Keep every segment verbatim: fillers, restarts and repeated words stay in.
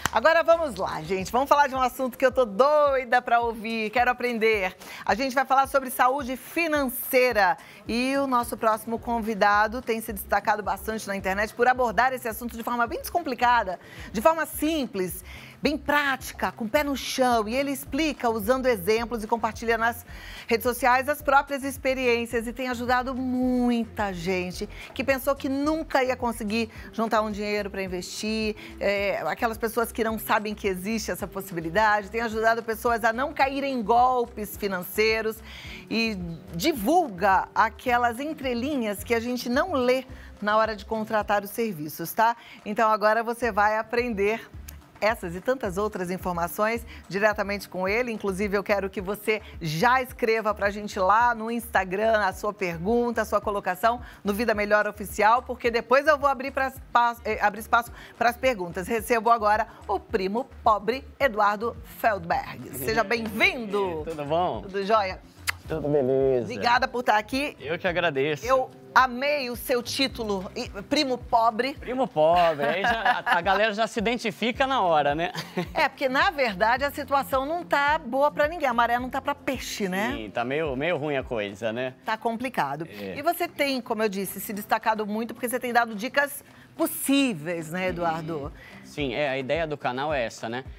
Agora vamos lá, gente. Vamos falar de um assunto que eu tô doida para ouvir, quero aprender. A gente vai falar sobre saúde financeira. E o nosso próximo convidado tem se destacado bastante na internet por abordar esse assunto de forma bem descomplicada, de forma simples, bem prática, com o pé no chão. E ele explica usando exemplos e compartilha nas redes sociais as próprias experiências e tem ajudado muita gente que pensou que nunca ia conseguir juntar um dinheiro para investir, é, aquelas pessoas que não sabem que existe essa possibilidade, tem ajudado pessoas a não caírem em golpes financeiros e divulga aquelas entrelinhas que a gente não lê na hora de contratar os serviços, tá? Então agora você vai aprender essas e tantas outras informações diretamente com ele. Inclusive, eu quero que você já escreva pra gente lá no Instagram a sua pergunta, a sua colocação no Vida Melhor Oficial, porque depois eu vou abrir, pra espaço, eh, abrir espaço para as perguntas. Recebo agora o primo pobre Eduardo Feldberg. Seja bem-vindo! Tudo bom? Tudo jóia? Tudo beleza. Obrigada por estar aqui. Eu que agradeço. Eu amei o seu título, primo pobre. Primo pobre, aí já, a galera já se identifica na hora, né? É, porque na verdade a situação não tá boa pra ninguém, a maré não tá pra peixe, né? Sim, tá meio, meio ruim a coisa, né? Tá complicado. É. E você tem, como eu disse, se destacado muito porque você tem dado dicas possíveis, né, Eduardo? Sim, é, a ideia do canal é essa, né?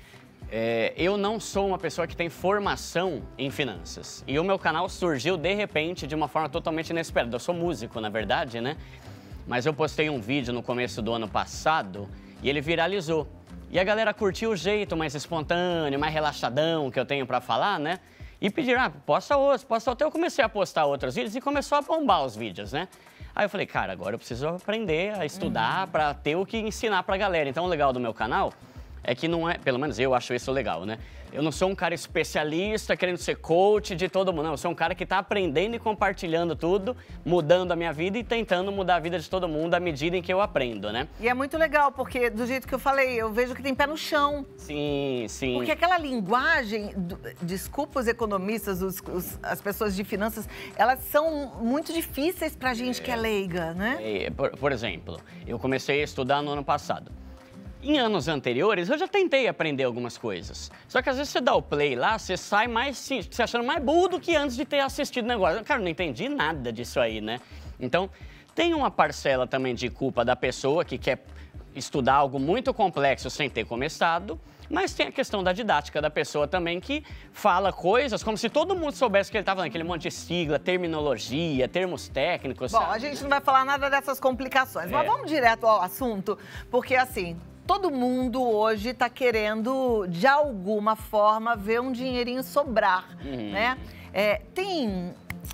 É, eu não sou uma pessoa que tem formação em finanças. E o meu canal surgiu, de repente, de uma forma totalmente inesperada. Eu sou músico, na verdade, né? Mas eu postei um vídeo no começo do ano passado e ele viralizou. E a galera curtiu o jeito mais espontâneo, mais relaxadão que eu tenho pra falar, né? E pediram, ah, posta outros, posta outros. Eu comecei a postar outros vídeos e começou a bombar os vídeos, né? Aí eu falei, cara, agora eu preciso aprender a estudar uhum. pra ter o que ensinar pra galera. Então, o legal do meu canal é que não é, pelo menos eu acho isso legal, né? Eu não sou um cara especialista querendo ser coach de todo mundo, não. Eu sou um cara que tá aprendendo e compartilhando tudo, mudando a minha vida e tentando mudar a vida de todo mundo à medida em que eu aprendo, né? E é muito legal, porque do jeito que eu falei, eu vejo que tem pé no chão. Sim, sim. Porque aquela linguagem, do, desculpa os economistas, os, os, as pessoas de finanças, elas são muito difíceis pra gente é, que é leiga, né? É, por, por exemplo, eu comecei a estudar no ano passado. Em anos anteriores, eu já tentei aprender algumas coisas. Só que às vezes você dá o play lá, você sai mais, se achando mais burro do que antes de ter assistido o negócio. Cara, não entendi nada disso aí, né? Então, tem uma parcela também de culpa da pessoa que quer estudar algo muito complexo sem ter começado, mas tem a questão da didática da pessoa também, que fala coisas como se todo mundo soubesse o que ele tá falando, aquele monte de sigla, terminologia, termos técnicos. Bom, sabe? a gente não vai falar nada dessas complicações, É. mas vamos direto ao assunto, porque assim, todo mundo hoje tá querendo, de alguma forma, ver um dinheirinho sobrar, uhum. né? É, tem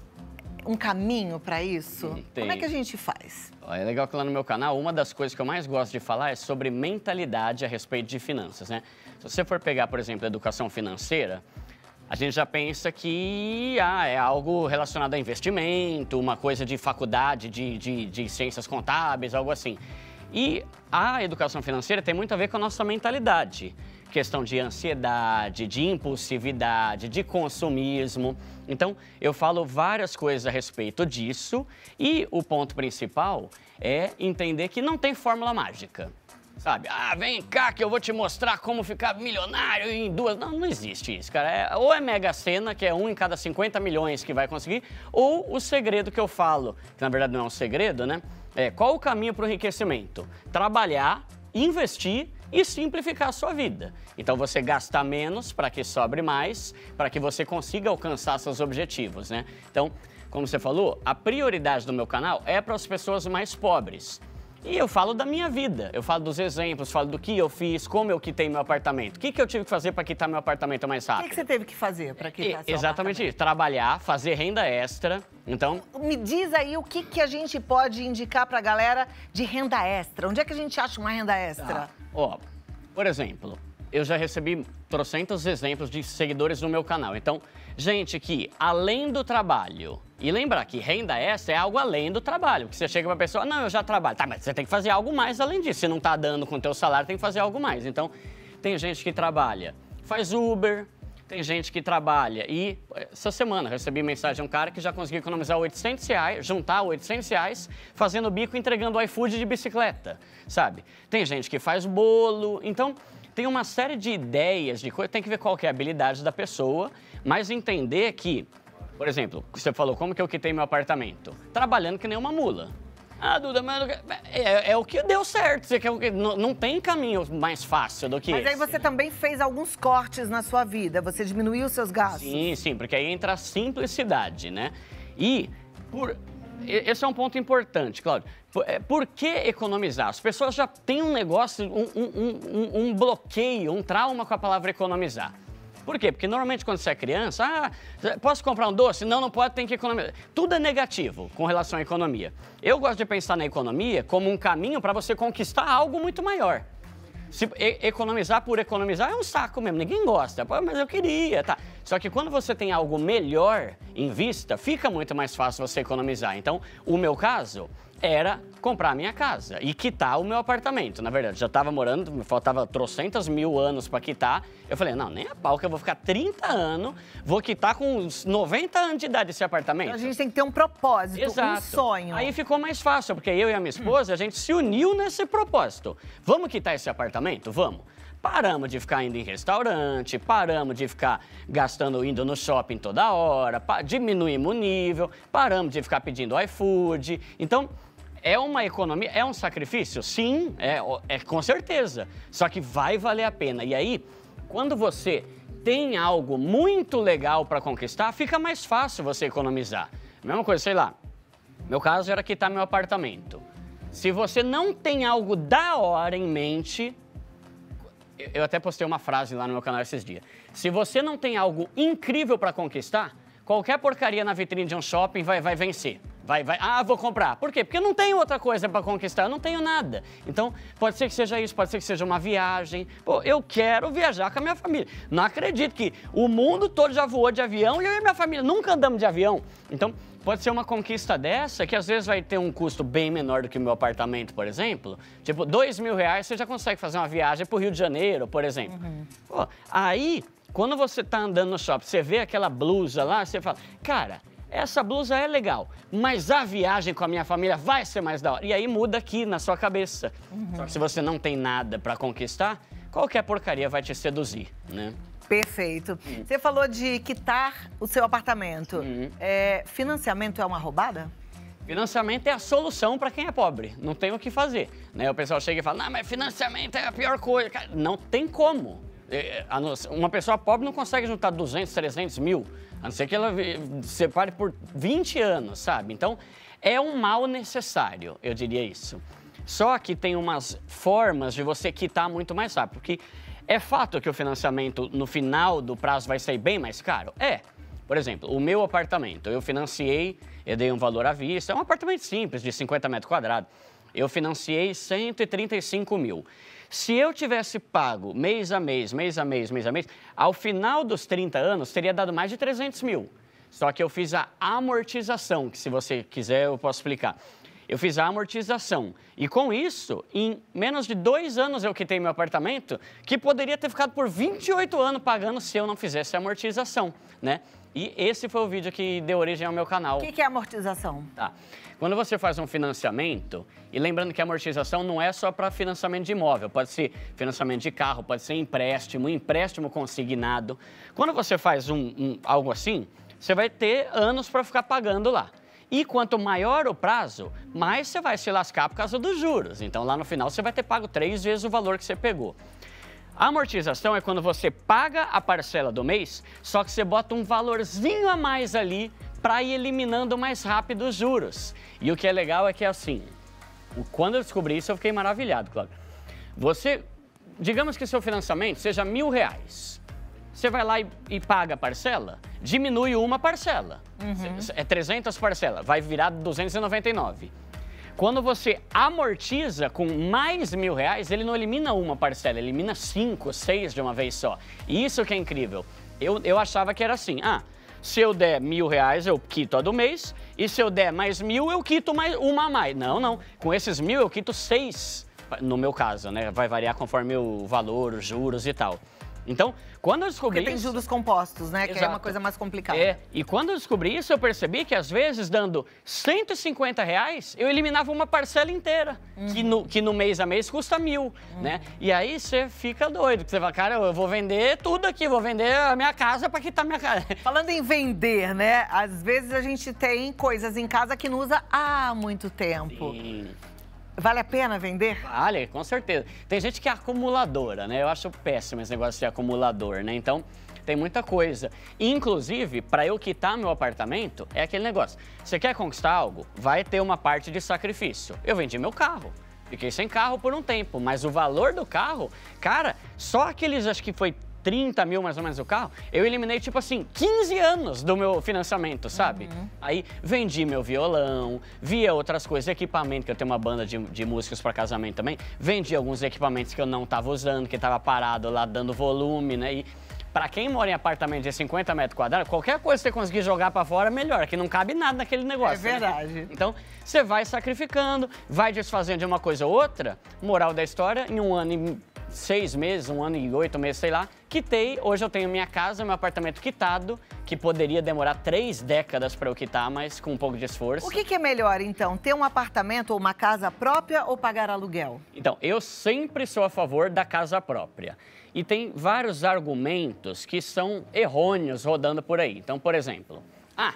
um caminho para isso? Tem. Como é que a gente faz? É legal que lá no meu canal, uma das coisas que eu mais gosto de falar é sobre mentalidade a respeito de finanças, né? Se você for pegar, por exemplo, a educação financeira, a gente já pensa que ah, é algo relacionado a investimento, uma coisa de faculdade, de, de, de ciências contábeis, algo assim. E a educação financeira tem muito a ver com a nossa mentalidade. Questão de ansiedade, de impulsividade, de consumismo. Então, eu falo várias coisas a respeito disso e o ponto principal é entender que não tem fórmula mágica. Sabe? Ah, vem cá que eu vou te mostrar como ficar milionário em duas... Não, não existe isso, cara. É, ou é Mega Sena, que é um em cada cinquenta milhões que vai conseguir, ou o segredo que eu falo, que na verdade não é um segredo, né? É, qual o caminho para o enriquecimento? Trabalhar, investir e simplificar a sua vida. Então, você gastar menos para que sobre mais, para que você consiga alcançar seus objetivos, né? Então, como você falou, a prioridade do meu canal é para as pessoas mais pobres. E eu falo da minha vida, eu falo dos exemplos, falo do que eu fiz, como eu quitei meu apartamento. O que, que eu tive que fazer para quitar meu apartamento mais rápido? O que, que você teve que fazer para quitar seu Exatamente isso, trabalhar, fazer renda extra, então... Me diz aí o que, que a gente pode indicar para a galera de renda extra. Onde é que a gente acha uma renda extra? Ah, ó, por exemplo, eu já recebi trocentos exemplos de seguidores no meu canal. Então, gente que, além do trabalho... E lembrar que renda extra é algo além do trabalho. Que você chega pra pessoa, não, eu já trabalho. Tá, mas você tem que fazer algo mais além disso. Se não tá dando com o teu salário, tem que fazer algo mais. Então, tem gente que trabalha, faz Uber, tem gente que trabalha. E essa semana recebi mensagem de um cara que já conseguiu economizar oitocentos reais, juntar oitocentos reais, fazendo bico, entregando o iFood de bicicleta, sabe? Tem gente que faz bolo. Então, tem uma série de ideias, de coisas, tem que ver qual que é a habilidade da pessoa, mas entender que, por exemplo, você falou, como que eu quitei meu apartamento? Trabalhando que nem uma mula. Ah, Duda, mas é, é o que deu certo. Você quer, não, não tem caminho mais fácil do que mas esse. Mas aí você também fez alguns cortes na sua vida, você diminuiu os seus gastos. Sim, sim, porque aí entra a simplicidade, né? E por... esse é um ponto importante, Cláudio. Por, por que economizar? As pessoas já têm um negócio, um, um, um, um bloqueio, um trauma com a palavra economizar. Por quê? Porque normalmente quando você é criança, ah, posso comprar um doce? Não, não pode, tem que economizar. Tudo é negativo com relação à economia. Eu gosto de pensar na economia como um caminho para você conquistar algo muito maior. Se e economizar por economizar é um saco mesmo, ninguém gosta. Pô, mas eu queria, tá. Só que quando você tem algo melhor em vista, fica muito mais fácil você economizar. Então, o meu caso era comprar a minha casa e quitar o meu apartamento. Na verdade, já estava morando, me faltava trocentos mil anos para quitar. Eu falei, não, nem a pau que eu vou ficar trinta anos, vou quitar com uns noventa anos de idade esse apartamento. Então, a gente tem que ter um propósito, exato, um sonho. Aí ficou mais fácil, porque eu e a minha esposa, a gente se uniu nesse propósito. Vamos quitar esse apartamento? Vamos. Paramos de ficar indo em restaurante, paramos de ficar gastando, indo no shopping toda hora, diminuímos o nível, paramos de ficar pedindo iFood. Então, é uma economia, é um sacrifício? Sim, é, é com certeza. Só que vai valer a pena. E aí, quando você tem algo muito legal para conquistar, fica mais fácil você economizar. Mesma coisa, sei lá, meu caso era quitar meu apartamento. Se você não tem algo da hora em mente... Eu até postei uma frase lá no meu canal esses dias. Se você não tem algo incrível para conquistar, qualquer porcaria na vitrine de um shopping vai, vai vencer. Vai, vai, ah, vou comprar. Por quê? Porque eu não tenho outra coisa para conquistar, eu não tenho nada. Então, pode ser que seja isso, pode ser que seja uma viagem. Pô, eu quero viajar com a minha família. Não acredito que o mundo todo já voou de avião e eu e minha família nunca andamos de avião. Então, pode ser uma conquista dessa que às vezes vai ter um custo bem menor do que o meu apartamento, por exemplo. Tipo, dois mil reais você já consegue fazer uma viagem para o Rio de Janeiro, por exemplo. Uhum. Pô, aí, quando você tá andando no shopping, você vê aquela blusa lá, você fala, cara, essa blusa é legal, mas a viagem com a minha família vai ser mais da hora. E aí muda aqui na sua cabeça. Uhum. Só que se você não tem nada para conquistar, qualquer porcaria vai te seduzir, né? Perfeito. Hum. Você falou de quitar o seu apartamento. Hum. É, financiamento é uma roubada? Financiamento é a solução para quem é pobre. Não tem o que fazer. Né? O pessoal chega e fala, não, mas financiamento é a pior coisa. Cara, não tem como. Uma pessoa pobre não consegue juntar duzentos, trezentos mil, a não ser que ela separe por vinte anos, sabe? Então, é um mal necessário, eu diria isso. Só que tem umas formas de você quitar muito mais rápido, porque é fato que o financiamento no final do prazo vai sair bem mais caro? É. Por exemplo, o meu apartamento, eu financiei, eu dei um valor à vista, é um apartamento simples, de cinquenta metros quadrados. Eu financiei cento e trinta e cinco mil. Se eu tivesse pago mês a mês, mês a mês, mês a mês, ao final dos trinta anos, teria dado mais de trezentos mil. Só que eu fiz a amortização, que se você quiser eu posso explicar. Eu fiz a amortização e com isso, em menos de dois anos eu quitei meu apartamento, que poderia ter ficado por vinte e oito anos pagando se eu não fizesse a amortização, né? E esse foi o vídeo que deu origem ao meu canal. O que, que é amortização? Tá. Quando você faz um financiamento, e lembrando que a amortização não é só para financiamento de imóvel, pode ser financiamento de carro, pode ser empréstimo, empréstimo consignado. Quando você faz um, um, algo assim, você vai ter anos para ficar pagando lá. E quanto maior o prazo, mais você vai se lascar por causa dos juros. Então, lá no final, você vai ter pago três vezes o valor que você pegou. A amortização é quando você paga a parcela do mês, só que você bota um valorzinho a mais ali para ir eliminando mais rápido os juros. E o que é legal é que é assim, quando eu descobri isso, eu fiquei maravilhado, Cláudio. Você, digamos que seu financiamento seja mil reais. Você vai lá e, e paga a parcela, diminui uma parcela. Uhum. É trezentas parcelas, vai virar duzentos e noventa e nove. Quando você amortiza com mais mil reais, ele não elimina uma parcela, ele elimina cinco, seis de uma vez só. E isso que é incrível. Eu, eu achava que era assim, ah, se eu der mil reais, eu quito a do mês, e se eu der mais mil, eu quito mais, uma a mais. Não, não. Com esses mil, eu quito seis, no meu caso, né? Vai variar conforme o valor, os juros e tal. Então, quando eu descobri Porque tem isso... juros compostos, né? Exato. Que é uma coisa mais complicada. É, e quando eu descobri isso, eu percebi que, às vezes, dando cento e cinquenta reais, eu eliminava uma parcela inteira, uhum. que, no, que no mês a mês custa mil, uhum. né? E aí você fica doido, porque você fala, cara, eu vou vender tudo aqui, vou vender a minha casa para quitar minha casa. Falando em vender, né? Às vezes a gente tem coisas em casa que não usa há muito tempo. Sim. Vale a pena vender? Vale, com certeza. Tem gente que é acumuladora, né? Eu acho péssimo esse negócio de ser acumulador, né? Então, tem muita coisa. Inclusive, para eu quitar meu apartamento, é aquele negócio. Você quer conquistar algo? Vai ter uma parte de sacrifício. Eu vendi meu carro. Fiquei sem carro por um tempo, mas o valor do carro, cara, só aqueles, acho que foi trinta mil mais ou menos o carro, eu eliminei, tipo assim, quinze anos do meu financiamento, sabe? Uhum. Aí vendi meu violão, via outras coisas, equipamento, que eu tenho uma banda de, de músicos para casamento também, vendi alguns equipamentos que eu não tava usando, que tava parado lá dando volume, né? E para quem mora em apartamento de cinquenta metros quadrados, qualquer coisa que você conseguir jogar para fora, melhor, que não cabe nada naquele negócio. É verdade. Né? Então, você vai sacrificando, vai desfazendo de uma coisa ou outra, moral da história, em um ano e seis meses, um ano e oito meses, sei lá, quitei. Hoje eu tenho minha casa, meu apartamento quitado, que poderia demorar três décadas para eu quitar, mas com um pouco de esforço. O que, que é melhor, então? Ter um apartamento ou uma casa própria ou pagar aluguel? Então, eu sempre sou a favor da casa própria. E tem vários argumentos que são errôneos rodando por aí. Então, por exemplo, ah,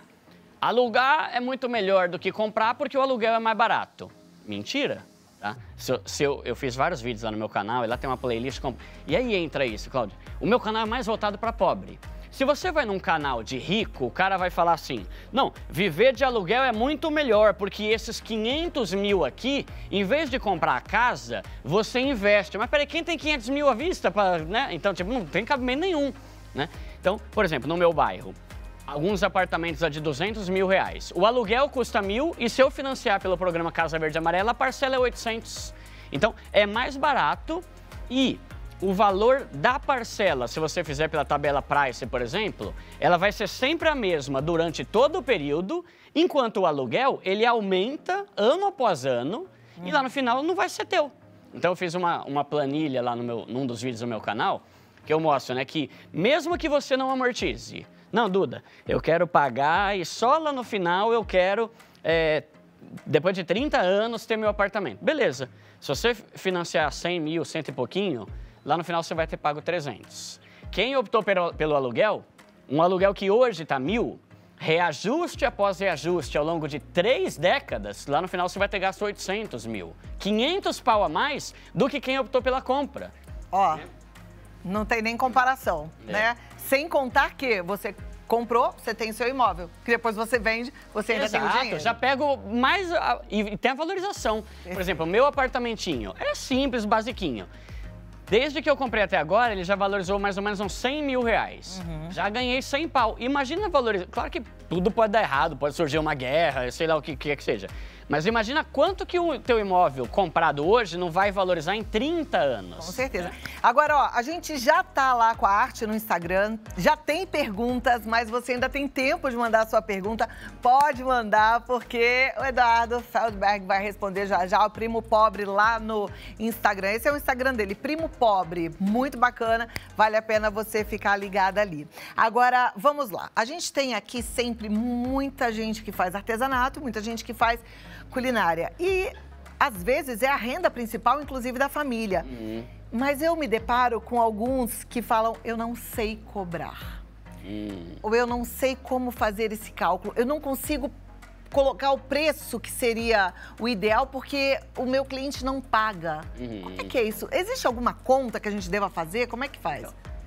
alugar é muito melhor do que comprar porque o aluguel é mais barato. Mentira. Tá? Se eu, se eu, eu fiz vários vídeos lá no meu canal e lá tem uma playlist. Com... E aí entra isso, Cláudio. O meu canal é mais voltado para pobre. Se você vai num canal de rico, o cara vai falar assim, não, viver de aluguel é muito melhor, porque esses quinhentos mil aqui, em vez de comprar a casa, você investe. Mas peraí, quem tem quinhentos mil à vista? Pra, né? Então, tipo, não tem cabimento nenhum, né? Então, por exemplo, no meu bairro, alguns apartamentos a de duzentos mil reais. O aluguel custa mil e se eu financiar pelo programa Casa Verde e Amarela, a parcela é oitocentos. Então, é mais barato e o valor da parcela, se você fizer pela tabela Price, por exemplo, ela vai ser sempre a mesma durante todo o período, enquanto o aluguel, ele aumenta ano após ano hum. e lá no final não vai ser teu. Então, eu fiz uma, uma planilha lá no meu, num dos vídeos do meu canal, que eu mostro, né, que mesmo que você não amortize, não, Duda, eu quero pagar e só lá no final eu quero, é, depois de trinta anos, ter meu apartamento. Beleza, se você financiar cem mil, cento e pouquinho, lá no final você vai ter pago trezentos. Quem optou pelo, pelo aluguel, um aluguel que hoje está mil, reajuste após reajuste ao longo de três décadas, lá no final você vai ter gasto oitocentos mil. quinhentos pau a mais do que quem optou pela compra. Ó, é. Não tem nem comparação, é. né? Sem contar que você comprou, você tem seu imóvel, que depois você vende, você ainda Exato, tem o dinheiro. Já pego mais... A, e tem a valorização. Por exemplo, o meu apartamentinho é simples, basiquinho. Desde que eu comprei até agora, ele já valorizou mais ou menos uns cem mil reais. Uhum. Já ganhei cem pau. Imagina valorizar... Claro que tudo pode dar errado, pode surgir uma guerra, sei lá o que quer que seja. Mas imagina quanto que o teu imóvel comprado hoje não vai valorizar em trinta anos. Com certeza. Né? Agora, ó, a gente já tá lá com a arte no Instagram, já tem perguntas, mas você ainda tem tempo de mandar a sua pergunta. Pode mandar, porque o Eduardo Feldberg vai responder já já, o Primo Pobre lá no Instagram. Esse é o Instagram dele, Primo Pobre. Muito bacana, vale a pena você ficar ligada ali. Agora, vamos lá. A gente tem aqui sempre muita gente que faz artesanato, muita gente que faz culinária. E, às vezes, é a renda principal, inclusive, da família. Uhum. Mas eu me deparo com alguns que falam, eu não sei cobrar. Uhum. Ou eu não sei como fazer esse cálculo. Eu não consigo colocar o preço que seria o ideal, porque o meu cliente não paga. Uhum. Como é que é isso? Existe alguma conta que a gente deva fazer? Como é que faz?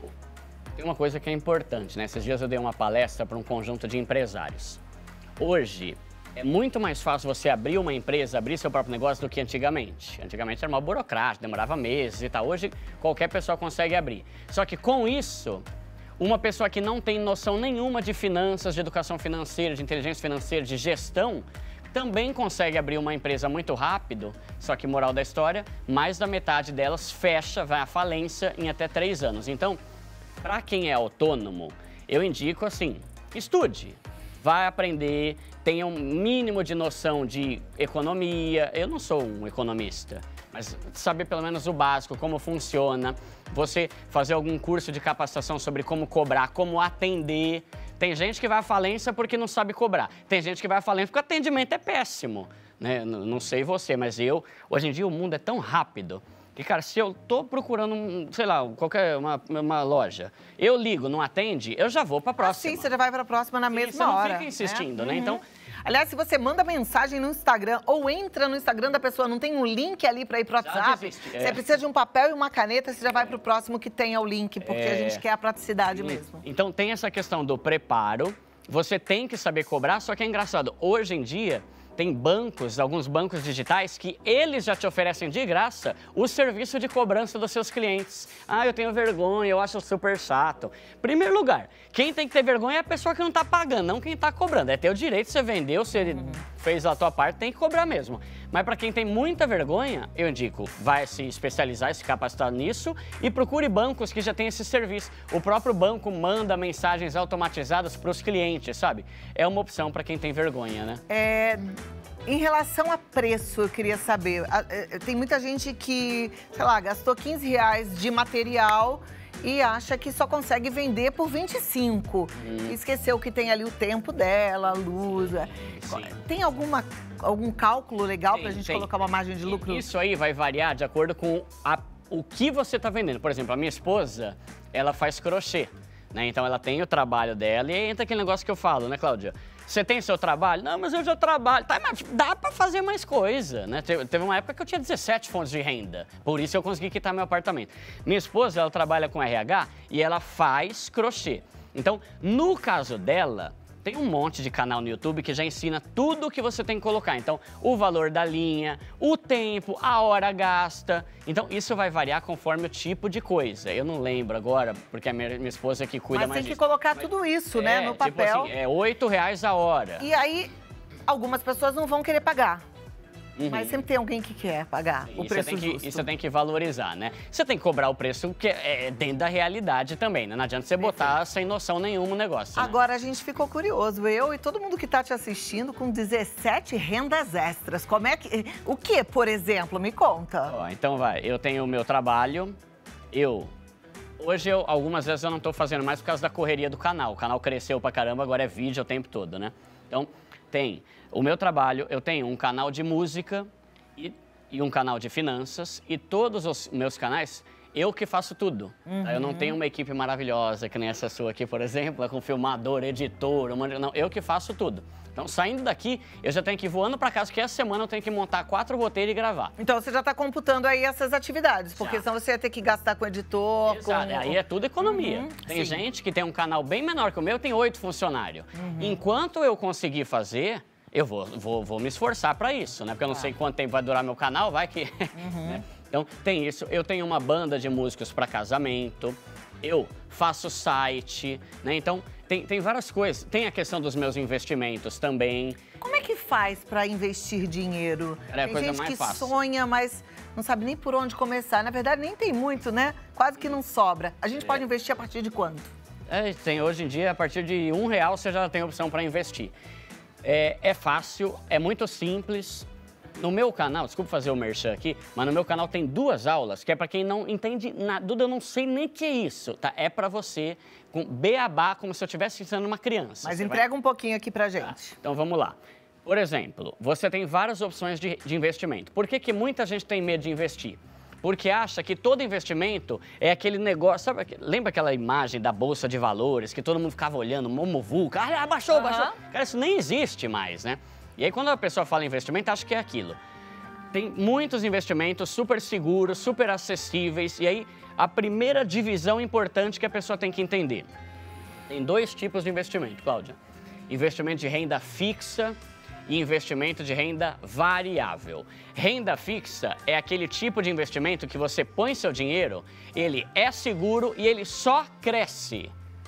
Tem uma coisa que é importante, né? Esses dias eu dei uma palestra para um conjunto de empresários. Hoje, é muito mais fácil você abrir uma empresa, abrir seu próprio negócio do que antigamente. Antigamente era uma burocrática, demorava meses e tal. Hoje, qualquer pessoa consegue abrir. Só que com isso, uma pessoa que não tem noção nenhuma de finanças, de educação financeira, de inteligência financeira, de gestão, também consegue abrir uma empresa muito rápido. Só que, moral da história, mais da metade delas fecha, vai à falência em até três anos. Então, para quem é autônomo, eu indico assim, estude. Vai aprender, tenha um mínimo de noção de economia. Eu não sou um economista, Mas saber pelo menos o básico, como funciona, você fazer algum curso de capacitação sobre como cobrar, como atender. Tem gente que vai à falência porque não sabe cobrar. Tem gente que vai à falência porque o atendimento é péssimo. Né? Não sei você, mas eu... Hoje em dia o mundo é tão rápido que, cara, se eu tô procurando, um, sei lá, qualquer uma, uma loja, eu ligo, não atende, eu já vou para a próxima. Ah, sim, você já vai para a próxima na sim, mesma você não hora. Fica insistindo, né? né? Uhum. Então... Aliás, se você manda mensagem no Instagram ou entra no Instagram da pessoa, não tem um link ali para ir para o WhatsApp, desiste, é. você precisa de um papel e uma caneta, você já vai para o próximo que tenha o link, porque É. a gente quer a praticidade Sim. mesmo. Então tem essa questão do preparo, você tem que saber cobrar, só que é engraçado, hoje em dia tem bancos, alguns bancos digitais, que eles já te oferecem de graça o serviço de cobrança dos seus clientes. Ah, eu tenho vergonha, eu acho super chato. Primeiro lugar, quem tem que ter vergonha é a pessoa que não está pagando, não quem está cobrando. É teu direito, você vendeu, você uhum. fez a tua parte, tem que cobrar mesmo. Mas para quem tem muita vergonha, eu indico, vai se especializar e se capacitar nisso e procure bancos que já têm esse serviço. O próprio banco manda mensagens automatizadas para os clientes, sabe? É uma opção para quem tem vergonha, né? É... Em relação a preço, eu queria saber, tem muita gente que, sei lá, gastou quinze reais de material e acha que só consegue vender por vinte e cinco. Hum. Esqueceu que tem ali o tempo dela, a luz. Sim. Tem alguma, algum cálculo legal para a gente tem. colocar uma margem de lucro? Isso aí vai variar de acordo com a, o que você está vendendo. Por exemplo, a minha esposa, ela faz crochê, né? Então ela tem o trabalho dela e aí entra aquele negócio que eu falo, né, Cláudia? Você tem seu trabalho? Não, mas eu já trabalho. Tá, mas dá pra fazer mais coisa, né? Teve uma época que eu tinha dezessete fontes de renda. Por isso eu consegui quitar meu apartamento. Minha esposa, ela trabalha com R H e ela faz crochê. Então, no caso dela, tem um monte de canal no YouTube que já ensina tudo o que você tem que colocar. Então, o valor da linha, o tempo, a hora gasta. Então, isso vai variar conforme o tipo de coisa. Eu não lembro agora, porque a minha, minha esposa é que cuida Mas mais tem que disso. colocar Mas, tudo isso, é, né, no papel. Tipo assim, é oito reais a hora. E aí, algumas pessoas não vão querer pagar. Uhum. Mas sempre tem alguém que quer pagar e o preço você tem que, justo. E você tem que valorizar, né? Você tem que cobrar o preço que é dentro da realidade também, né? Não adianta você botar Perfeito. sem noção nenhuma o negócio, né? Agora a gente ficou curioso, eu e todo mundo que está te assistindo com dezessete rendas extras. Como é que... O que, por exemplo? Me conta. Ó, então vai, eu tenho o meu trabalho, eu... Hoje, eu, algumas vezes eu não estou fazendo mais por causa da correria do canal. O canal cresceu pra caramba, agora é vídeo o tempo todo, né? Então, tem o meu trabalho, eu tenho um canal de música e, e um canal de finanças. E todos os meus canais, eu que faço tudo. Uhum. Tá? Eu não tenho uma equipe maravilhosa, que nem essa sua aqui, por exemplo, com filmador, editor, uma... não, eu que faço tudo. Então, saindo daqui, eu já tenho que ir voando para casa, que essa semana eu tenho que montar quatro roteiros e gravar. Então, você já está computando aí essas atividades, porque já. senão você ia ter que gastar com editor, Exato. com... Aí é tudo economia. Uhum. Tem Sim. gente que tem um canal bem menor que o meu, tem oito funcionários. Uhum. Enquanto eu conseguir fazer, eu vou, vou, vou me esforçar para isso, né? Porque eu não ah. sei quanto tempo vai durar meu canal, vai que... Uhum. né? Então, tem isso. Eu tenho uma banda de músicos para casamento, eu faço site, né? Então... Tem, tem várias coisas. Tem a questão dos meus investimentos também. Como é que faz para investir dinheiro? É a tem coisa gente mais que fácil. sonha, mas não sabe nem por onde começar. Na verdade, nem tem muito, né? Quase que não sobra. A gente é. pode investir a partir de quanto? É, tem, hoje em dia, a partir de um real, você já tem opção para investir. É, é fácil, é muito simples. No meu canal, desculpa fazer o merchan aqui, mas no meu canal tem duas aulas, que é para quem não entende nada. Duda, eu não sei nem o que é isso, tá? É para você, com beabá, como se eu estivesse ensinando uma criança. Mas você entrega vai... um pouquinho aqui pra gente. Tá. Então, vamos lá. Por exemplo, você tem várias opções de, de investimento. Por que que muita gente tem medo de investir? Porque acha que todo investimento é aquele negócio... Sabe, lembra aquela imagem da Bolsa de Valores, que todo mundo ficava olhando, momovuca, ah, abaixou, uhum. abaixou. Cara, isso nem existe mais, né? E aí, quando a pessoa fala em investimento, acha que é aquilo. Tem muitos investimentos super seguros, super acessíveis. E aí, a primeira divisão importante que a pessoa tem que entender. Tem dois tipos de investimento, Cláudia. Investimento de renda fixa e investimento de renda variável. Renda fixa é aquele tipo de investimento que você põe seu dinheiro, ele é seguro e ele só cresce.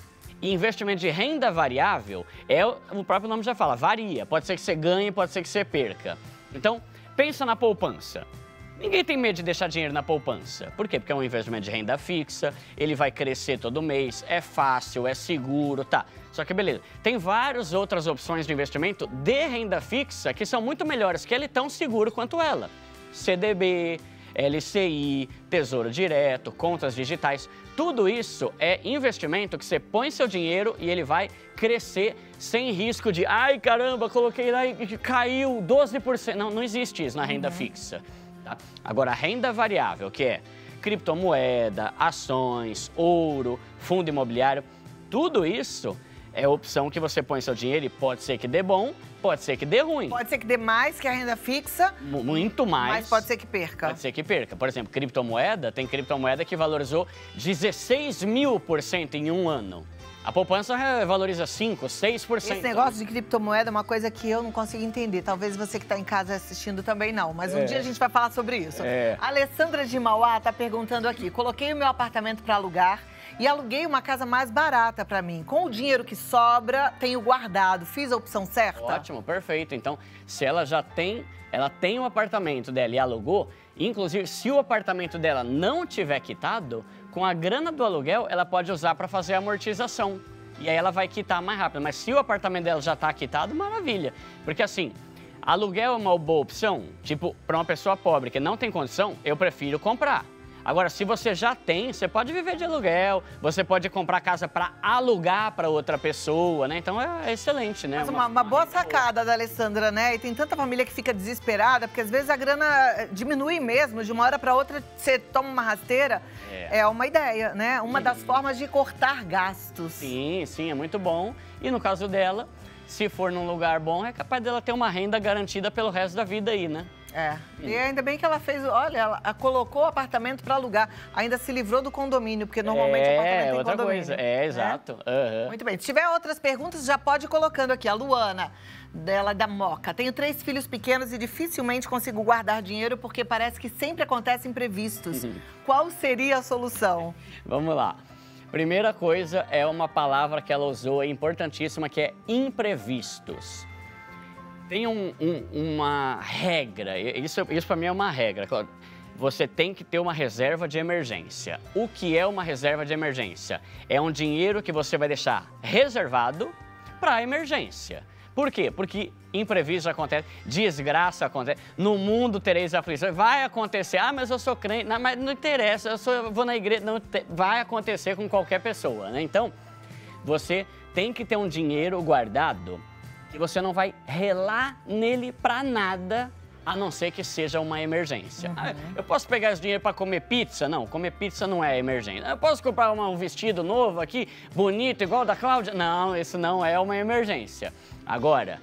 E investimento de renda variável, é, o próprio nome já fala, varia. Pode ser que você ganhe, pode ser que você perca. Então, pensa na poupança. Ninguém tem medo de deixar dinheiro na poupança. Por quê? Porque é um investimento de renda fixa, ele vai crescer todo mês, é fácil, é seguro, tá. Só que beleza, tem várias outras opções de investimento de renda fixa que são muito melhores, que ele é tão seguro quanto ela. C D B, L C I, Tesouro Direto, contas digitais. Tudo isso é investimento que você põe seu dinheiro e ele vai crescer sem risco de, ai caramba, coloquei lá e caiu doze por cento. Não, não existe isso na renda uhum. fixa. Tá? Agora, a renda variável, que é criptomoeda, ações, ouro, fundo imobiliário, tudo isso é opção que você põe seu dinheiro e pode ser que dê bom, pode ser que dê ruim. Pode ser que dê mais que a renda fixa. M muito mais. Mas pode ser que perca. Pode ser que perca. Por exemplo, criptomoeda, tem criptomoeda que valorizou dezesseis mil por cento em um ano. A poupança valoriza cinco, seis por cento. Esse negócio de criptomoeda é uma coisa que eu não consigo entender. Talvez você que está em casa assistindo também não, mas um é. dia a gente vai falar sobre isso. É. A Alessandra de Mauá está perguntando aqui, coloquei o meu apartamento para alugar e aluguei uma casa mais barata para mim. Com o dinheiro que sobra, tenho guardado. Fiz a opção certa? Ótimo, perfeito. Então, se ela já tem, ela tem o apartamento dela e alugou, inclusive, se o apartamento dela não tiver quitado, com a grana do aluguel, ela pode usar para fazer a amortização. E aí ela vai quitar mais rápido. Mas se o apartamento dela já está quitado, maravilha. Porque assim, aluguel é uma boa opção, tipo, para uma pessoa pobre que não tem condição, eu prefiro comprar. Agora, se você já tem, você pode viver de aluguel, você pode comprar casa para alugar para outra pessoa, né? Então é excelente, né? Mas uma, uma boa sacada da Alessandra, né? E tem tanta família que fica desesperada, porque às vezes a grana diminui mesmo, de uma hora para outra você toma uma rasteira. É, é uma ideia, né? Uma das formas de cortar gastos. Sim, sim, é muito bom. E no caso dela, se for num lugar bom, é capaz dela ter uma renda garantida pelo resto da vida aí, né? É, e ainda bem que ela fez, olha, ela colocou o apartamento para alugar, ainda se livrou do condomínio, porque normalmente é, o apartamento tem outra condomínio. Coisa. É, exato. É? Uhum. Muito bem, se tiver outras perguntas, já pode ir colocando aqui. A Luana, dela da Moca. Tenho três filhos pequenos e dificilmente consigo guardar dinheiro porque parece que sempre acontecem imprevistos. Uhum. Qual seria a solução? Vamos lá. Primeira coisa é uma palavra que ela usou, é importantíssima, que é imprevistos. Tem um, um, uma regra, isso, isso para mim é uma regra, claro. Você tem que ter uma reserva de emergência. O que é uma reserva de emergência? É um dinheiro que você vai deixar reservado para emergência. Por quê? Porque imprevisto acontece, desgraça acontece, no mundo tereis aflições, vai acontecer, ah, mas eu sou crente, não, mas não interessa, eu, sou, eu vou na igreja, não, vai acontecer com qualquer pessoa, né? Então, você tem que ter um dinheiro guardado que você não vai relar nele para nada, a não ser que seja uma emergência. Uhum. Ah, eu posso pegar esse dinheiro para comer pizza? Não, comer pizza não é emergência. Eu posso comprar uma, um vestido novo aqui, bonito, igual o da Cláudia? Não, isso não é uma emergência. Agora,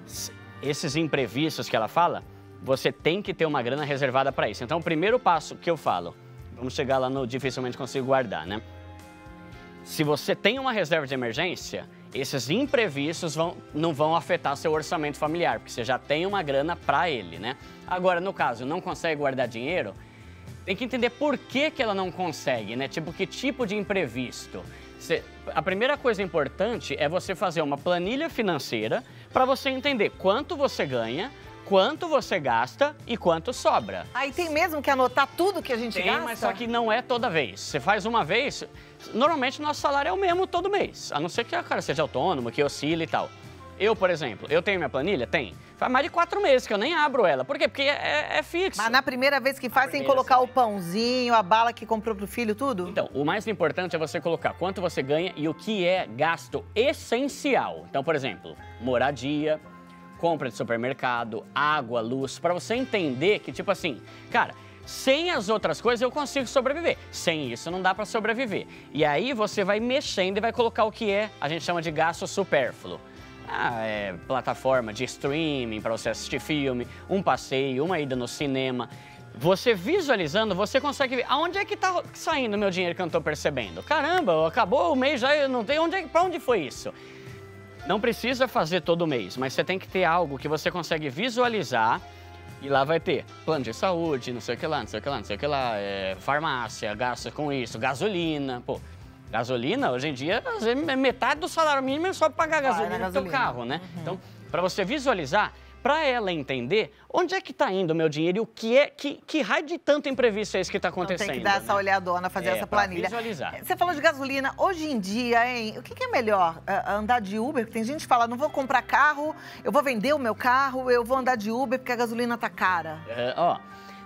esses imprevistos que ela fala, você tem que ter uma grana reservada para isso. Então, o primeiro passo que eu falo, vamos chegar lá no dificilmente consigo guardar, né? Se você tem uma reserva de emergência, esses imprevistos vão, não vão afetar seu orçamento familiar, porque você já tem uma grana para ele, né? Agora, no caso, não consegue guardar dinheiro, tem que entender por que que ela não consegue, né? Tipo, que tipo de imprevisto? Você, a primeira coisa importante é você fazer uma planilha financeira para você entender quanto você ganha, quanto você gasta e quanto sobra. Aí tem mesmo que anotar tudo que a gente tem, gasta? Mas só que não é toda vez. Você faz uma vez, normalmente o nosso salário é o mesmo todo mês, a não ser que a cara seja autônomo, que oscila e tal. Eu, por exemplo, eu tenho minha planilha? Tem. Faz mais de quatro meses que eu nem abro ela. Por quê? Porque é, é fixo. Mas na primeira vez que faz, tem que colocar sim. o pãozinho, a bala que comprou pro filho, tudo? Então, o mais importante é você colocar quanto você ganha e o que é gasto essencial. Então, por exemplo, moradia, compra de supermercado, água, luz, para você entender que, tipo assim, cara, sem as outras coisas eu consigo sobreviver. Sem isso não dá para sobreviver. E aí você vai mexendo e vai colocar o que é, a gente chama de gasto supérfluo. Ah, é, plataforma de streaming para você assistir filme, um passeio, uma ida no cinema. Você visualizando, você consegue ver aonde é que tá saindo o meu dinheiro que eu não tô percebendo. Caramba, acabou o mês já, eu não tenho onde é, para onde foi isso? Não precisa fazer todo mês, mas você tem que ter algo que você consegue visualizar e lá vai ter plano de saúde, não sei o que lá, não sei o que lá, não sei o que lá, é, farmácia, gasto com isso, gasolina, pô. Gasolina, hoje em dia, às vezes, metade do salário mínimo é só para pagar gasolina no seu carro, né? Uhum. Então, para você visualizar, para ela entender onde é que está indo o meu dinheiro e o que é, que, que raio de tanto imprevisto é isso que está acontecendo. Então, tem que dar né? essa olhadona, fazer é, essa planilha. Visualizar. Você falou de gasolina, hoje em dia, hein? O que, que é melhor? Andar de Uber? Porque tem gente que fala, não vou comprar carro, eu vou vender o meu carro, eu vou andar de Uber porque a gasolina tá cara. É, ó,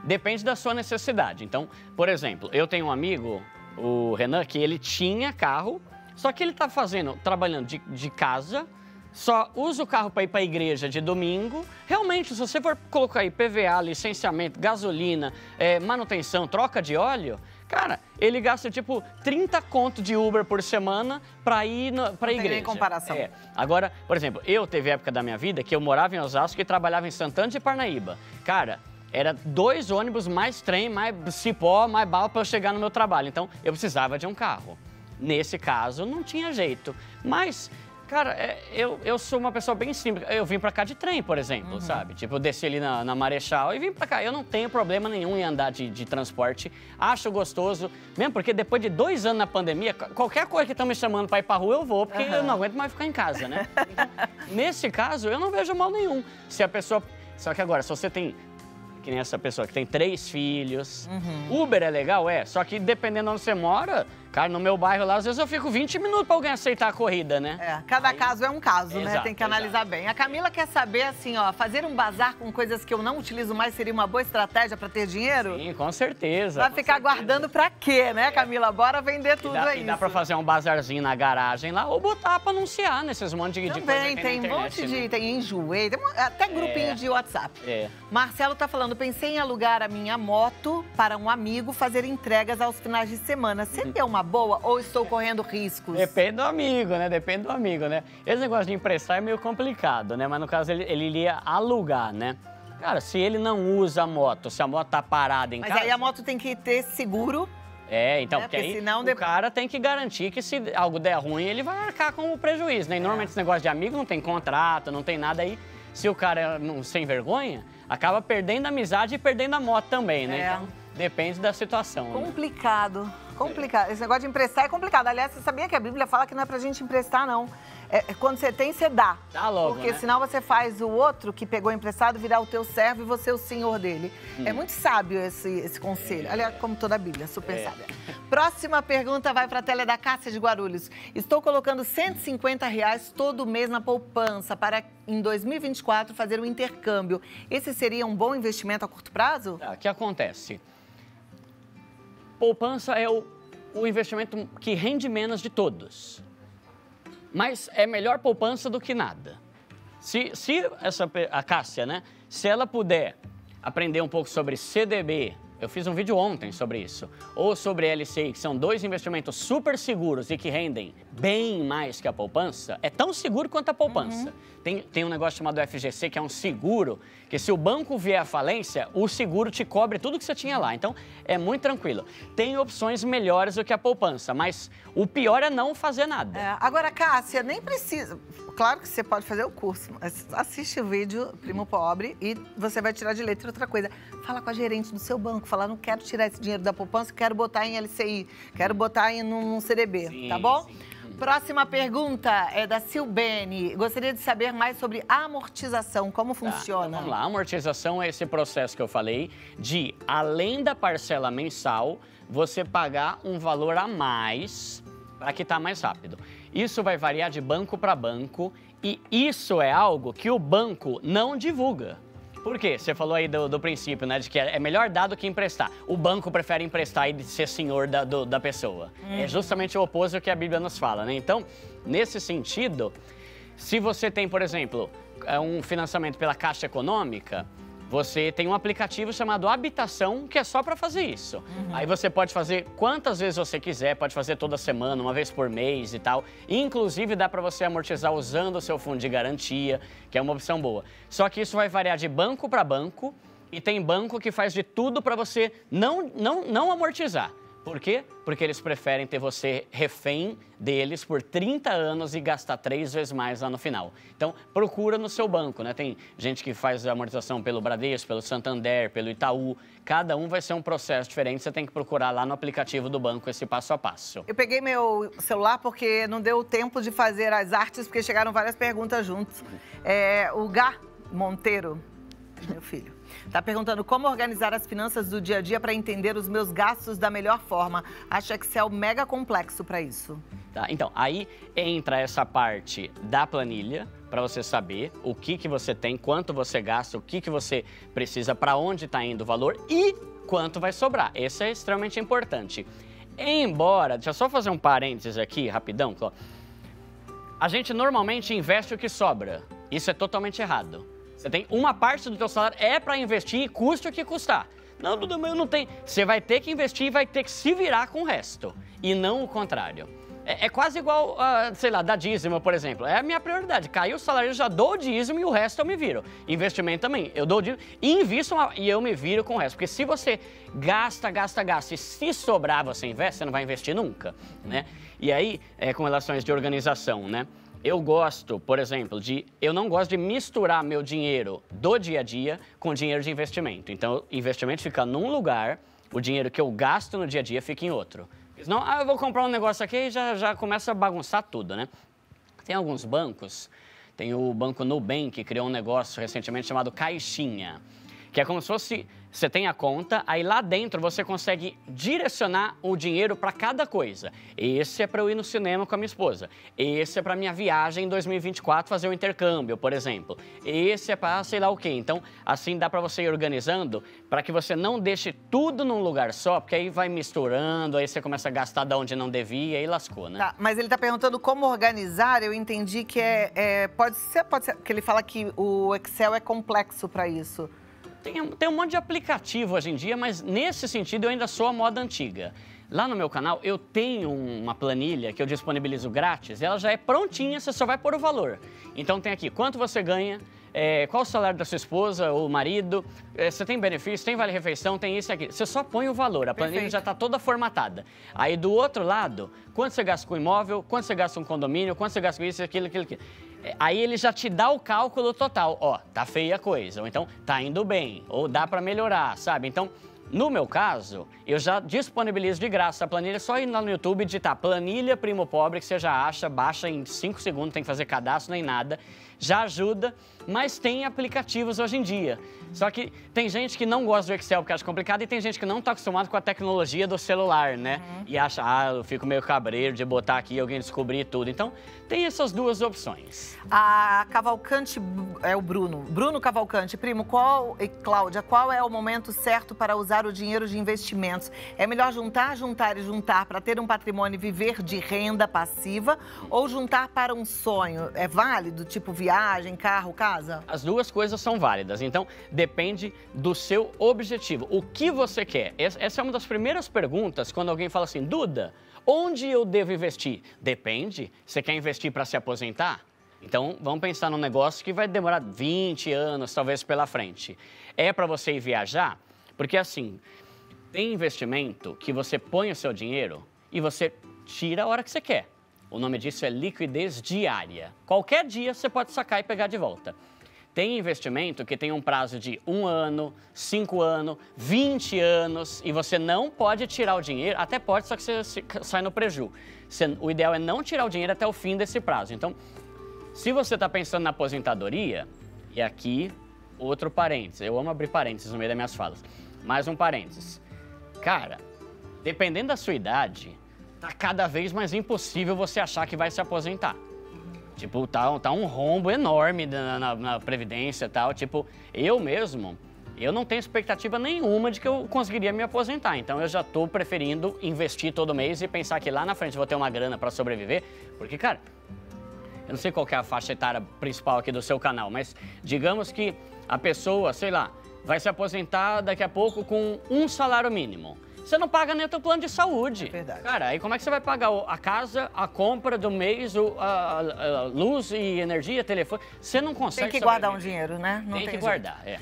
depende da sua necessidade. Então, por exemplo, eu tenho um amigo, o Renan, que ele tinha carro, só que ele tá fazendo, trabalhando de, de casa, só usa o carro para ir para a igreja de domingo. Realmente, se você for colocar aí P V A, licenciamento, gasolina, é, manutenção, troca de óleo, cara, ele gasta tipo trinta conto de Uber por semana para ir para a igreja. Não tem nem comparação. É. Agora, por exemplo, eu teve época da minha vida que eu morava em Osasco e trabalhava em Santana de Parnaíba. Cara, era dois ônibus, mais trem, mais cipó, mais bala para eu chegar no meu trabalho. Então, eu precisava de um carro. Nesse caso, não tinha jeito. Mas... Cara, é, eu, eu sou uma pessoa bem simples. Eu vim pra cá de trem, por exemplo, uhum. sabe? Tipo, eu desci ali na, na Marechal e vim pra cá. Eu não tenho problema nenhum em andar de, de transporte. Acho gostoso, mesmo porque depois de dois anos na pandemia, qualquer coisa que estão me chamando pra ir pra rua, eu vou, porque uhum. eu não aguento mais ficar em casa, né? Então, nesse caso, eu não vejo mal nenhum. Se a pessoa... Só que agora, se você tem... Que nem essa pessoa que tem três filhos. Uhum. Uber é legal, é. Só que dependendo de onde você mora, cara, no meu bairro lá, às vezes eu fico vinte minutos pra alguém aceitar a corrida, né? É, cada Aí... caso é um caso, exato, né? Tem que analisar exato. bem. A Camila quer saber, assim, ó, fazer um bazar com coisas que eu não utilizo mais seria uma boa estratégia pra ter dinheiro? Sim, com certeza. Vai com ficar certeza. guardando pra quê, né, Camila? Bora vender tudo e dá, aí. E dá pra fazer um bazarzinho na garagem lá ou botar pra anunciar nesses monte de, de coisa Também, que tem um internet, monte de... né? Tem enjoei, tem até grupinho é. de WhatsApp. É. Marcelo tá falando, pensei em alugar a minha moto para um amigo fazer entregas aos finais de semana. Seria uma boa ou estou correndo riscos? Depende do amigo, né? Depende do amigo, né? Esse negócio de emprestar é meio complicado, né? Mas no caso ele, ele iria alugar, né? Cara, se ele não usa a moto, se a moto tá parada em Mas casa... Mas aí a moto tem que ter seguro. É, então, né? porque, porque aí senão o depois... cara tem que garantir que se algo der ruim, ele vai arcar com o prejuízo, né? E normalmente esse negócio de amigo não tem contrato, não tem nada aí. Se o cara é não, sem vergonha, acaba perdendo a amizade e perdendo a moto também, né? É. Então, depende da situação. Complicado, né? complicado. Esse negócio de emprestar é complicado. Aliás, você sabia que a Bíblia fala que não é pra gente emprestar, não. É, quando você tem, você dá. Dá logo, Porque né? senão você faz o outro que pegou emprestado virar o teu servo e você o senhor dele. Hum. É muito sábio esse, esse conselho. É. Aliás, como toda a Bíblia, super é. sábia. Próxima pergunta vai para a tela da Cássia de Guarulhos. Estou colocando cento e cinquenta reais todo mês na poupança para, em dois mil e vinte e quatro, fazer um intercâmbio. Esse seria um bom investimento a curto prazo? O que acontece? Poupança é o, o investimento que rende menos de todos. Mas é melhor poupança do que nada. Se, se essa, a Cássia, né? Se ela puder aprender um pouco sobre C D B, eu fiz um vídeo ontem sobre isso, ou sobre L C I, que são dois investimentos super seguros e que rendem bem mais que a poupança, é tão seguro quanto a poupança. Uhum. Tem, tem um negócio chamado F G C, que é um seguro, que se o banco vier à falência, o seguro te cobre tudo que você tinha lá. Então, é muito tranquilo. Tem opções melhores do que a poupança, mas o pior é não fazer nada. É, agora, Cássia, nem precisa... Claro que você pode fazer o curso, mas assiste o vídeo Primo Pobre e você vai tirar de letra outra coisa. Fala com a gerente do seu banco, fala, não quero tirar esse dinheiro da poupança, quero botar em L C I, quero botar em num, num C D B, sim, tá bom? Sim. Próxima pergunta é da Silbene. Gostaria de saber mais sobre a amortização, como funciona? Tá, então vamos lá, a amortização é esse processo que eu falei de, além da parcela mensal, você pagar um valor a mais para quitar mais rápido. Isso vai variar de banco para banco e isso é algo que o banco não divulga. Por quê? Você falou aí do, do princípio, né, de que é melhor dar do que emprestar. O banco prefere emprestar e ser senhor da, do, da pessoa. Hum. É justamente o oposto do que a Bíblia nos fala, né? Então, nesse sentido, se você tem, por exemplo, um financiamento pela Caixa Econômica, você tem um aplicativo chamado Habitação, que é só para fazer isso. Uhum. Aí você pode fazer quantas vezes você quiser, pode fazer toda semana, uma vez por mês e tal. Inclusive, dá para você amortizar usando o seu fundo de garantia, que é uma opção boa. Só que isso vai variar de banco para banco e tem banco que faz de tudo para você não, não, não amortizar. Por quê? Porque eles preferem ter você refém deles por trinta anos e gastar três vezes mais lá no final. Então, procura no seu banco, né? Tem gente que faz a amortização pelo Bradesco, pelo Santander, pelo Itaú. Cada um vai ser um processo diferente, você tem que procurar lá no aplicativo do banco esse passo a passo. Eu peguei meu celular porque não deu tempo de fazer as artes, porque chegaram várias perguntas juntos. É, o Gá Monteiro Meu filho. Tá perguntando como organizar as finanças do dia a dia para entender os meus gastos da melhor forma. Acho Excel mega complexo para isso. Tá, então, aí entra essa parte da planilha, para você saber o que, que você tem, quanto você gasta, o que, que você precisa, para onde está indo o valor e quanto vai sobrar. Isso é extremamente importante. Embora, deixa eu só fazer um parênteses aqui, rapidão, Cló. A gente normalmente investe o que sobra. Isso é totalmente errado. Você tem uma parte do teu salário é para investir e custe o que custar. Não, Duda, mas eu não tenho. Você vai ter que investir e vai ter que se virar com o resto. E não o contrário. É, é quase igual, uh, sei lá, da dízimo, por exemplo. É a minha prioridade. Caiu o salário, eu já dou o dízimo e o resto eu me viro. Investimento também. Eu dou o dízimo e invisto uma, e eu me viro com o resto. Porque se você gasta, gasta, gasta e se sobrar você investe, você não vai investir nunca, né? E aí, é, com relações de organização, né? Eu gosto, por exemplo, de... Eu não gosto de misturar meu dinheiro do dia a dia com dinheiro de investimento. Então, investimento fica num lugar, o dinheiro que eu gasto no dia a dia fica em outro. Senão, ah, eu vou comprar um negócio aqui e já, já começa a bagunçar tudo, né? Tem alguns bancos, tem o Banco Nubank, que criou um negócio recentemente chamado Caixinha, que é como se fosse... Você tem a conta, aí lá dentro você consegue direcionar o dinheiro para cada coisa. Esse é para eu ir no cinema com a minha esposa. Esse é para minha viagem em dois mil e vinte e quatro fazer o intercâmbio, por exemplo. Esse é para sei lá o quê. Então, assim dá para você ir organizando para que você não deixe tudo num lugar só, porque aí vai misturando, aí você começa a gastar de onde não devia e lascou, né? Tá, mas ele está perguntando como organizar. Eu entendi que é, é pode ser, pode ser, que ele fala que o Excel é complexo para isso. Tem, tem um monte de aplicativo hoje em dia, mas nesse sentido eu ainda sou a moda antiga. Lá no meu canal eu tenho uma planilha que eu disponibilizo grátis, ela já é prontinha, você só vai pôr o valor. Então tem aqui quanto você ganha, é, qual o salário da sua esposa ou marido, é, você tem benefício, tem vale-refeição, tem isso e aquilo. Você só põe o valor, a planilha Perfeito. Já está toda formatada. Aí do outro lado, quanto você gasta com imóvel, quanto você gasta com condomínio, quanto você gasta com isso, aquilo, aquilo, aquilo. Aí ele já te dá o cálculo total, ó, tá feia a coisa, ou então tá indo bem, ou dá para melhorar, sabe? Então, no meu caso, eu já disponibilizo de graça a planilha, só ir lá no YouTube e digitar planilha Primo Pobre, que você já acha, baixa em cinco segundos, não tem que fazer cadastro nem nada, já ajuda, mas tem aplicativos hoje em dia. Só que tem gente que não gosta do Excel porque acha complicado e tem gente que não está acostumado com a tecnologia do celular, né? Uhum. E acha, ah, eu fico meio cabreiro de botar aqui e alguém descobrir tudo. Então, tem essas duas opções. A Cavalcante, é o Bruno. Bruno Cavalcante, primo, qual, e Cláudia, qual é o momento certo para usar o dinheiro de investimentos? É melhor juntar, juntar e juntar para ter um patrimônio e viver de renda passiva ou juntar para um sonho? É válido, tipo viagem, carro, casa? As duas coisas são válidas, então depende do seu objetivo. O que você quer? Essa é uma das primeiras perguntas quando alguém fala assim, Duda, onde eu devo investir? Depende. Você quer investir para se aposentar? Então, vamos pensar num negócio que vai demorar vinte anos, talvez, pela frente. É para você ir viajar? Porque, assim, tem investimento que você põe o seu dinheiro e você tira a hora que você quer. O nome disso é liquidez diária. Qualquer dia você pode sacar e pegar de volta. Tem investimento que tem um prazo de um ano, cinco anos, vinte anos e você não pode tirar o dinheiro, até pode, só que você sai no preju. Você, o ideal é não tirar o dinheiro até o fim desse prazo. Então, se você está pensando na aposentadoria, e aqui outro parênteses, eu amo abrir parênteses no meio das minhas falas, mais um parênteses. Cara, dependendo da sua idade, tá cada vez mais impossível você achar que vai se aposentar. Tipo, tá, tá um rombo enorme na, na, na Previdência e tal. Tipo, eu mesmo, eu não tenho expectativa nenhuma de que eu conseguiria me aposentar. Então, eu já tô preferindo investir todo mês e pensar que lá na frente vou ter uma grana para sobreviver. Porque, cara, eu não sei qual que é a faixa etária principal aqui do seu canal, mas digamos que a pessoa, sei lá, vai se aposentar daqui a pouco com um salário mínimo. Você não paga nem o teu plano de saúde. É verdade. Cara, aí como é que você vai pagar a casa, a compra do mês, a, a, a luz e energia, telefone? Você não consegue Tem que guardar um dinheiro, né? Não tem, tem que guardar, é.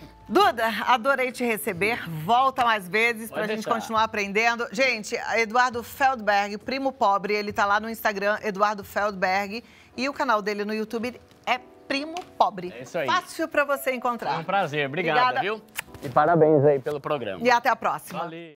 Duda, adorei te receber. Volta mais vezes pra Pode gente deixar. continuar aprendendo. Gente, Eduardo Feldberg, Primo Pobre, ele tá lá no Instagram, Eduardo Feldberg. E o canal dele no YouTube é Primo Pobre. É isso aí. Fácil pra você encontrar. Foi um prazer. Obrigada, Obrigada, viu? E parabéns aí pelo programa. E até a próxima. Valeu.